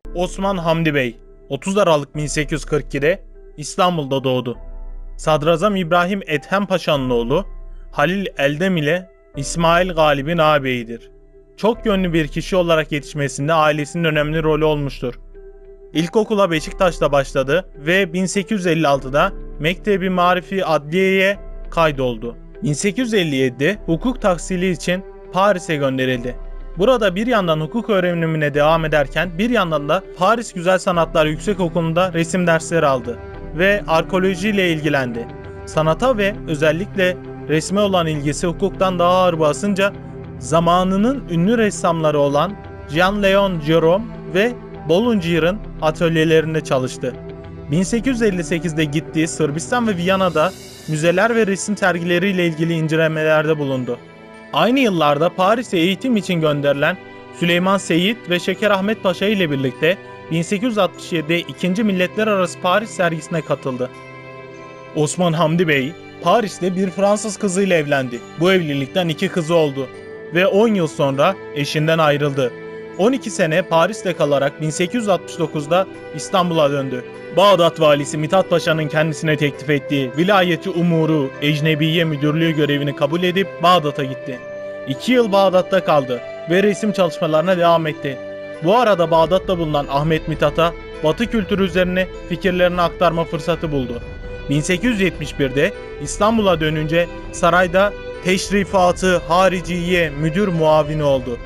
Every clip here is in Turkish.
Osman Hamdi Bey 30 Aralık 1842'de İstanbul'da doğdu. Sadrazam İbrahim Ethem Paşa'nın oğlu, Halil Eldem ile İsmail Galip'in ağabeyidir. Çok yönlü bir kişi olarak yetişmesinde ailesinin önemli rolü olmuştur. İlkokula Beşiktaş'ta başladı ve 1856'da Mektebi Marifi Adliye'ye kaydoldu. 1857'de hukuk tahsili için Paris'e gönderildi. Burada bir yandan hukuk öğrenimine devam ederken bir yandan da Paris Güzel Sanatlar Yüksekokulu'nda resim dersleri aldı ve arkeolojiyle ilgilendi. Sanata ve özellikle resme olan ilgisi hukuktan daha ağır basınca zamanının ünlü ressamları olan Jean-Léon Gérôme ve Boulangier'in atölyelerinde çalıştı. 1858'de gittiği Sırbistan ve Viyana'da müzeler ve resim sergileriyle ilgili incelemelerde bulundu. Aynı yıllarda Paris'e eğitim için gönderilen Süleyman Seyit ve Şeker Ahmet Paşa ile birlikte 1867'de 2. Milletler Arası Paris sergisine katıldı. Osman Hamdi Bey, Paris'te bir Fransız kızıyla evlendi. Bu evlilikten 2 kızı oldu ve 10 yıl sonra eşinden ayrıldı. 12 sene Paris'te kalarak 1869'da İstanbul'a döndü. Bağdat valisi Mithat Paşa'nın kendisine teklif ettiği Vilayeti Umuru Ecnebiye Müdürlüğü görevini kabul edip Bağdat'a gitti. 2 yıl Bağdat'ta kaldı ve resim çalışmalarına devam etti. Bu arada Bağdat'ta bulunan Ahmet Mithat'a Batı kültürü üzerine fikirlerini aktarma fırsatı buldu. 1871'de İstanbul'a dönünce sarayda Teşrifatı Hariciye müdür muavini oldu.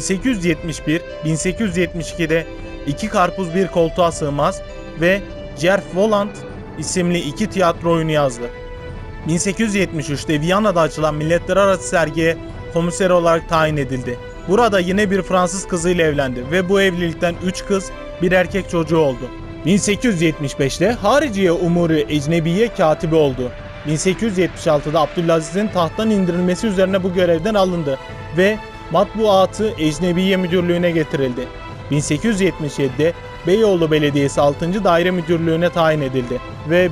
1871-1872'de İki Karpuz Bir Koltuğa Sığmaz ve Cerf Volant isimli 2 tiyatro oyunu yazdı. 1873'te Viyana'da açılan Milletler Arası sergiye komiser olarak tayin edildi. Burada yine bir Fransız kızıyla evlendi ve bu evlilikten 3 kız, 1 erkek çocuğu oldu. 1875'te Hariciye Umuru Ecnebiye katibi oldu. 1876'da Abdülaziz'in tahttan indirilmesi üzerine bu görevden alındı ve Matbuatı Ecnebiye Müdürlüğü'ne getirildi. 1877'de Beyoğlu Belediyesi 6. Daire Müdürlüğü'ne tayin edildi ve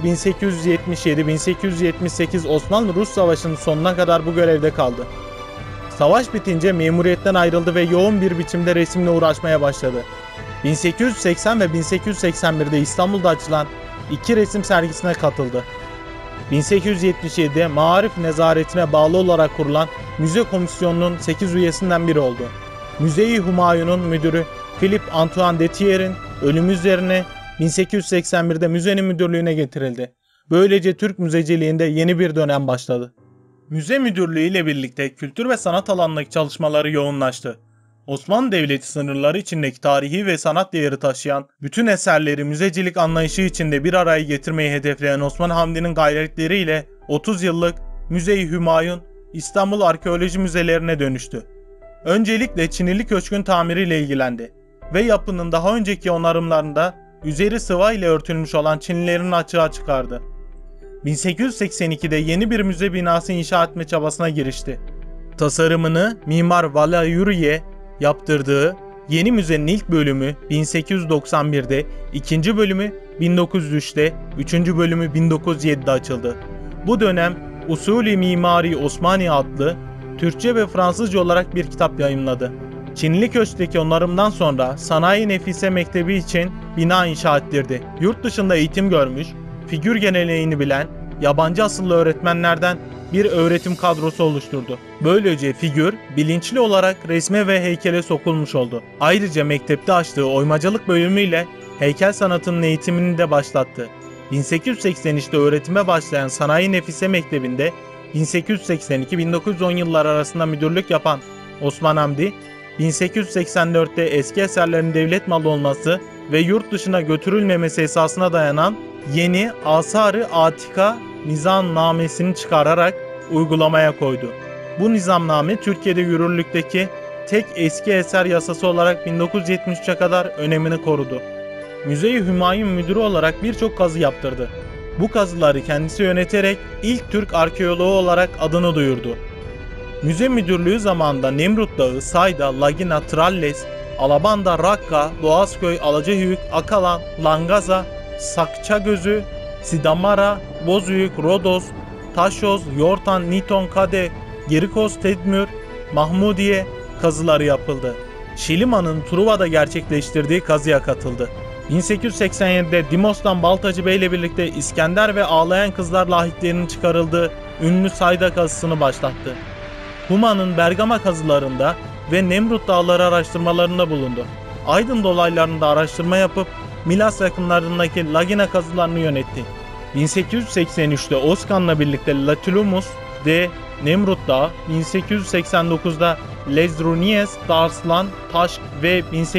1877-1878 Osmanlı-Rus Savaşı'nın sonuna kadar bu görevde kaldı. Savaş bitince memuriyetten ayrıldı ve yoğun bir biçimde resimle uğraşmaya başladı. 1880 ve 1881'de İstanbul'da açılan 2 resim sergisine katıldı. 1877'de Maarif Nezaretine bağlı olarak kurulan Müze Komisyonu'nun 8 üyesinden biri oldu. Müze-i Humayun'un müdürü Philippe Antoine Détier'in ölümü üzerine 1881'de müzenin müdürlüğüne getirildi. Böylece Türk müzeciliğinde yeni bir dönem başladı. Müze müdürlüğü ile birlikte kültür ve sanat alanındaki çalışmaları yoğunlaştı. Osmanlı Devleti sınırları içindeki tarihi ve sanat değeri taşıyan bütün eserleri müzecilik anlayışı içinde bir araya getirmeyi hedefleyen Osman Hamdi'nin gayretleriyle 30 yıllık Müze-i Hümayun İstanbul Arkeoloji Müzelerine dönüştü. Öncelikle Çinili Köşk'ün tamiriyle ilgilendi ve yapının daha önceki onarımlarında üzeri sıva ile örtülmüş olan Çinilerin açığa çıkardı. 1882'de yeni bir müze binası inşa etme çabasına girişti. Tasarımını Mimar Valayuriye yaptırdığı yeni müzenin ilk bölümü 1891'de, ikinci bölümü 1903'te, üçüncü bölümü 1907'de açıldı. Bu dönem Usulü Mimari Osmaniye adlı Türkçe ve Fransızca olarak bir kitap yayımladı. Çinli Köşk'teki onarımdan sonra Sanayi Nefise Mektebi için bina inşa ettirdi. Yurt dışında eğitim görmüş, figür geleneğini bilen, yabancı asıllı öğretmenlerden bir öğretim kadrosu oluşturdu. Böylece figür bilinçli olarak resme ve heykele sokulmuş oldu. Ayrıca mektepte açtığı oymacılık bölümüyle heykel sanatının eğitimini de başlattı. 1883'te öğretime başlayan Sanayi Nefise Mektebi'nde 1882-1910 yılları arasında müdürlük yapan Osman Hamdi, 1884'te eski eserlerin devlet malı olması ve yurt dışına götürülmemesi esasına dayanan yeni Asar-ı Atika Nizamnamesini çıkararak uygulamaya koydu. Bu nizamname Türkiye'de yürürlükteki tek eski eser yasası olarak 1973'e kadar önemini korudu. Müze-i Hümayun müdürü olarak birçok kazı yaptırdı. Bu kazıları kendisi yöneterek ilk Türk arkeoloğu olarak adını duyurdu. Müze müdürlüğü zamanında Nemrut Dağı, Sayda, Lagina, Tralles, Alabanda, Rakka, Boğazköy, Alacahöyük, Akalan, Langaza, Sakçagözü, Sidamara, Bozüyük, Rodos, Taşoz, Yortan, Niton, Kade, Gerikos, Tedmür, Mahmudiye kazıları yapıldı. Şiliman'ın Truva'da gerçekleştirdiği kazıya katıldı. 1887'de Dimos'tan Baltacı Bey ile birlikte İskender ve Ağlayan Kızlar lahitlerinin çıkarıldığı ünlü Sayda kazısını başlattı. Huma'nın Bergama kazılarında ve Nemrut Dağları araştırmalarında bulundu. Aydın dolaylarında araştırma yapıp Milas yakınlarındaki Lagina kazılarını yönetti. 1883'te Oskan'la birlikte Latulumus ve Nemrut Dağı, 1889'da Lezrunies, Darslan, Taşk ve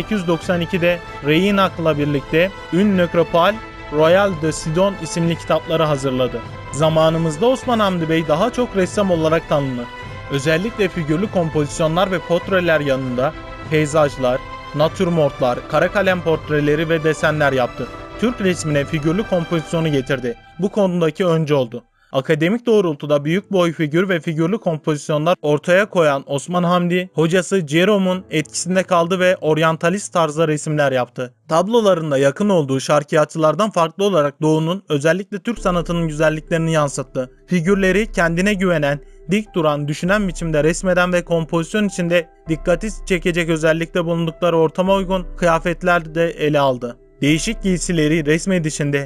1892'de Reinak'la birlikte Ün Nekropol, Royal de Sidon isimli kitapları hazırladı. Zamanımızda Osman Hamdi Bey daha çok ressam olarak tanınır. Özellikle figürlü kompozisyonlar ve portreler yanında peyzajlar, natürmortlar, kara kalem portreleri ve desenler yaptı. Türk resmine figürlü kompozisyonu getirdi. Bu konudaki öncü oldu. Akademik doğrultuda büyük boy figür ve figürlü kompozisyonlar ortaya koyan Osman Hamdi, hocası Jerome'un etkisinde kaldı ve oryantalist tarzda resimler yaptı. Tablolarında yakın olduğu şarkiyatçılardan farklı olarak Doğu'nun, özellikle Türk sanatının güzelliklerini yansıttı. Figürleri kendine güvenen, dik duran, düşünen biçimde resmeden ve kompozisyon içinde dikkati çekecek özellikle bulundukları ortama uygun kıyafetler de ele aldı. Değişik giysileri resmedişinde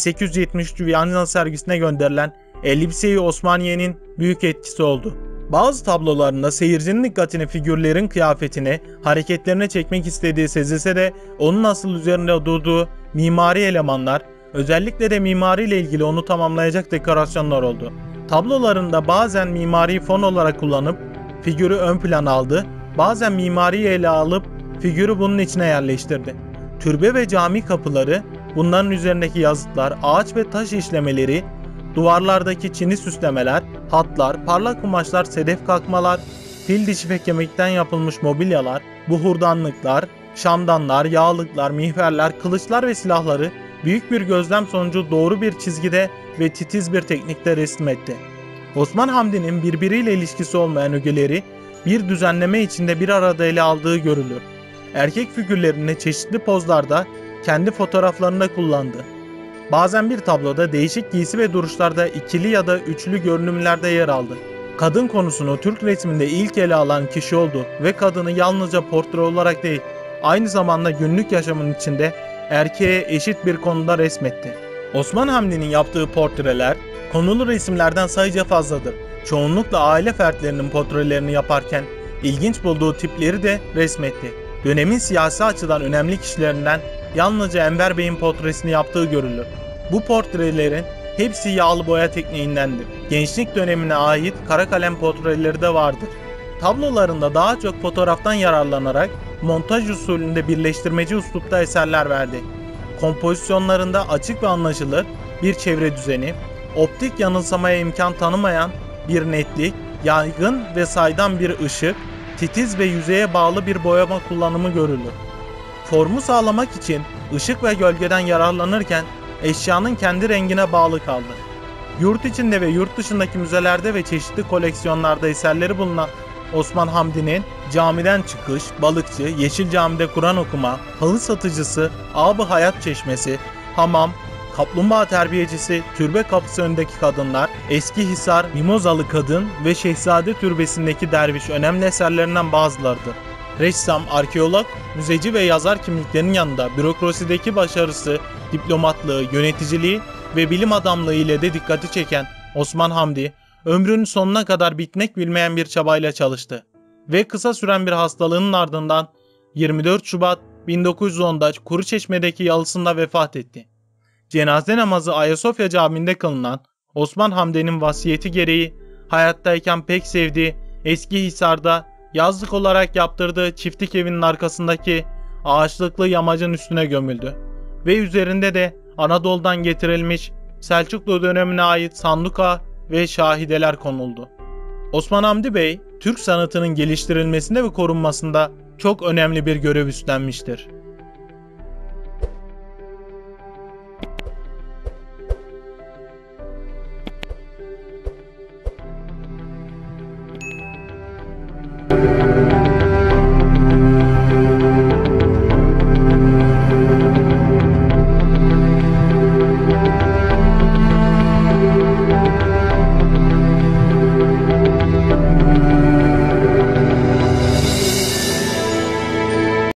1873 Viyana sergisine gönderilen Elbise-i Osmaniye'nin büyük etkisi oldu. Bazı tablolarında seyircinin dikkatini figürlerin kıyafetine, hareketlerine çekmek istediği sezilse de onun asıl üzerinde durduğu mimari elemanlar, özellikle de mimariyle ilgili onu tamamlayacak dekorasyonlar oldu. Tablolarında bazen mimari fon olarak kullanıp figürü ön plana aldı, bazen mimariyi ele alıp figürü bunun içine yerleştirdi. Türbe ve cami kapıları, bunların üzerindeki yazıtlar, ağaç ve taş işlemeleri, duvarlardaki çini süslemeler, hatlar, parlak kumaşlar, sedef kalkmalar, fil dişi ve kemikten yapılmış mobilyalar, buhurdanlıklar, şamdanlar, yağlıklar, mihverler, kılıçlar ve silahları büyük bir gözlem sonucu doğru bir çizgide ve titiz bir teknikte resmetti. Osman Hamdi'nin birbiriyle ilişkisi olmayan ögeleri bir düzenleme içinde bir arada ele aldığı görülür. Erkek figürlerini çeşitli pozlarda kendi fotoğraflarında kullandı. Bazen bir tabloda değişik giysi ve duruşlarda ikili ya da üçlü görünümlerde yer aldı. Kadın konusunu Türk resminde ilk ele alan kişi oldu ve kadını yalnızca portre olarak değil, aynı zamanda günlük yaşamın içinde erkeğe eşit bir konuda resmetti. Osman Hamdi'nin yaptığı portreler konulu resimlerden sayıca fazladır. Çoğunlukla aile fertlerinin portrelerini yaparken ilginç bulduğu tipleri de resmetti. Dönemin siyasi açıdan önemli kişilerinden yalnızca Enver Bey'in portresini yaptığı görülür. Bu portrelerin hepsi yağlı boya tekniğindendir. Gençlik dönemine ait kara kalem portreleri de vardır. Tablolarında daha çok fotoğraftan yararlanarak montaj usulünde birleştirmeci üslupta eserler verdi. Kompozisyonlarında açık ve anlaşılır bir çevre düzeni, optik yanılsamaya imkan tanımayan bir netlik, yaygın ve saydam bir ışık, titiz ve yüzeye bağlı bir boyama kullanımı görülür. Formu sağlamak için ışık ve gölgeden yararlanırken eşyanın kendi rengine bağlı kaldı. Yurt içinde ve yurt dışındaki müzelerde ve çeşitli koleksiyonlarda eserleri bulunan Osman Hamdi'nin camiden çıkış, balıkçı, Yeşil Cami'de Kur'an okuma, halı satıcısı, Ab-ı Hayat Çeşmesi, hamam, kaplumbağa terbiyecisi, türbe kapısı önündeki kadınlar, Eski Hisar, Mimozalı Kadın ve Şehzade Türbesi'ndeki derviş önemli eserlerinden bazılarıdır. Ressam, arkeolog, müzeci ve yazar kimliklerinin yanında bürokrasideki başarısı, diplomatlığı, yöneticiliği ve bilim adamlığı ile de dikkati çeken Osman Hamdi, ömrünün sonuna kadar bitmek bilmeyen bir çabayla çalıştı ve kısa süren bir hastalığının ardından 24 Şubat 1910'da Kuruçeşme'deki yalısında vefat etti. Cenaze namazı Ayasofya Camii'nde kılınan Osman Hamdi'nin vasiyeti gereği hayattayken pek sevdiği Eski Hisar'da yazlık olarak yaptırdığı çiftlik evinin arkasındaki ağaçlıklı yamacın üstüne gömüldü ve üzerinde de Anadolu'dan getirilmiş Selçuklu dönemine ait sanduka ve şahideler konuldu. Osman Hamdi Bey, Türk sanatının geliştirilmesinde ve korunmasında çok önemli bir görev üstlenmiştir.